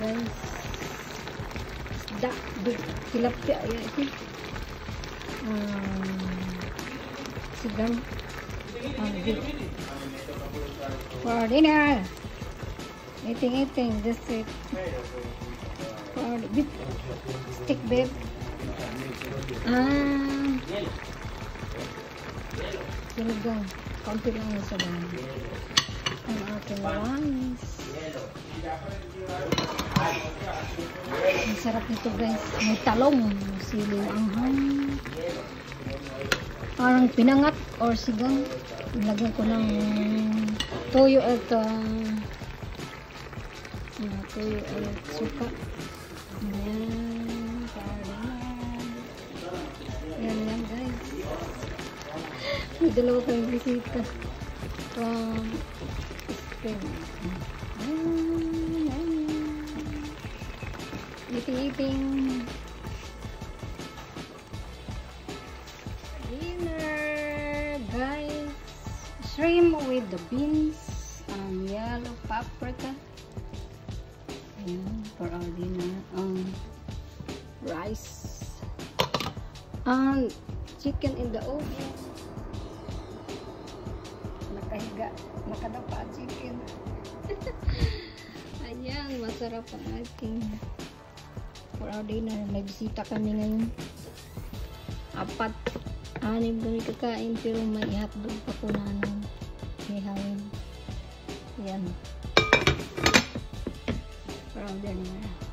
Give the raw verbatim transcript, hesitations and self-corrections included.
guys. Da, big tilapia ya itu. Um, sigang. Um, big. For dinner. Eating, eating. That's it. For beef. Stick beef. Ah. Sinigang. Kaunti lang yung sa bahay. Ang ating rice. Ang sarap nito guys. May talong. Siling anghang. Parang pinangat or sigang. Nilagyan ko ng toyo at uh, toyo at suka. Ayan. Ayan yan guys. May dalawa kayong bisita from Spain. Eating-eating. Dinner, guys. Shrimp with the beans and yellow paprika. Ayan, for our dinner. Um, rice. And chicken in the oven. Nakahiga. Nakadapa ang chicken. Ayan, masarap ang ating for our dinner. May bisita kami ngayon. Apat. Anim kami kakain pero may hotdog pa po na anong ihawin. Ayan. For our dinner.